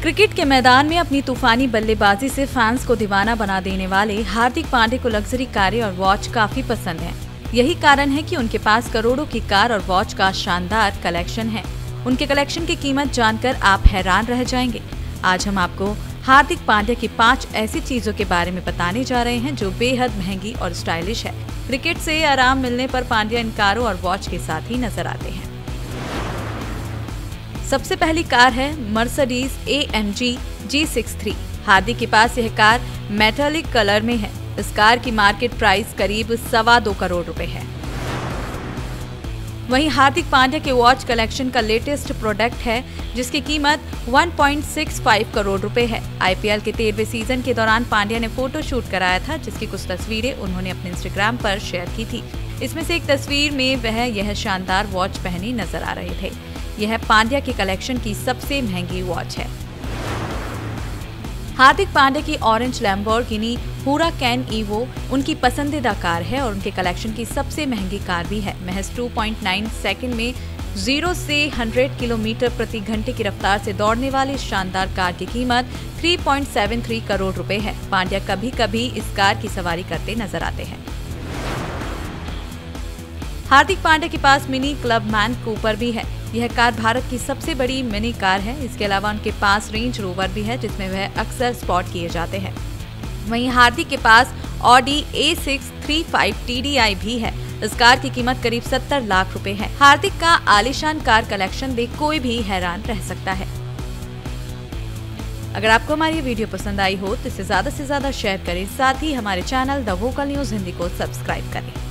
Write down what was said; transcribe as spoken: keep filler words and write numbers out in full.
Cricket के मैदान में अपनी तूफानी बल्लेबाजी से फैंस को दीवाना बना देने वाले हार्दिक पांड्या को लग्जरी कारें और वॉच काफी पसंद है। यही कारण है कि उनके पास करोड़ों की कार और वॉच का शानदार कलेक्शन है। उनके कलेक्शन की कीमत जानकर आप हैरान रह जाएंगे। आज हम आपको हार्दिक पांड्या की पांच ऐसी चीजों के बारे में बताने जा रहे हैं जो बेहद महंगी और स्टाइलिश है। क्रिकेट से आराम मिलने पर पांड्या इन कारों और वॉच के साथ ही नजर आते हैं। सबसे पहली कार है Mercedes A M G G six three. Hardik के पास यह कार मेटालिक कलर में है। इस कार की मार्केट प्राइस करीब सवा दो करोड़ रुपए है। वहीं हार्दिक पांड्या के वॉच कलेक्शन का लेटेस्ट प्रोडक्ट है जिसकी कीमत एक पॉइंट छह पाँच करोड़ रुपए है। आई पी एल के तेरहवें सीजन के दौरान पांड्या ने फोटो शूट कराया था जिसकी कुछ तस्वीरें उन्होंने अपने इंस्टाग्राम पर शेयर की थी। इसमें से एक तस्वीर में वह यह शानदार वॉच पहने नजर आ रहे थे। यह पांड्या के कलेक्शन की सबसे महंगी वॉच है। हार्दिक पांड्या की ऑरेंज लैम्बोर्गिनी हुराकैन ईवो उनकी पसंदीदा कार है और उनके कलेक्शन की सबसे महंगी कार भी है। महज दो पॉइंट नौ सेकंड में जीरो से सौ किलोमीटर प्रति घंटे की रफ्तार से दौड़ने वाली इस शानदार कार की कीमत तीन पॉइंट सात तीन करोड़ रुपए है। पांड्या कभी कभी इस कार की सवारी करते नजर आते हैं। हार्दिक पांड्या के पास मिनी क्लबमैन कूपर भी है। यह कार भारत की सबसे बड़ी मिनी कार है। इसके अलावा उनके पास रेंज रोवर भी है जिसमें वह अक्सर स्पॉट किए जाते हैं। वहीं हार्दिक के पास Audi A six three five T D I भी है। इस कार की कीमत करीब सत्तर लाख रुपए है। हार्दिक का आलीशान कार कलेक्शन देख कोई भी हैरान रह सकता है। अगर आपको हमारी वीडियो पसंद आई हो तो इसे ज्यादा से ज्यादा शेयर करें। साथ ही हमारे channel the vocal news Hindi को सब्सक्राइब करें।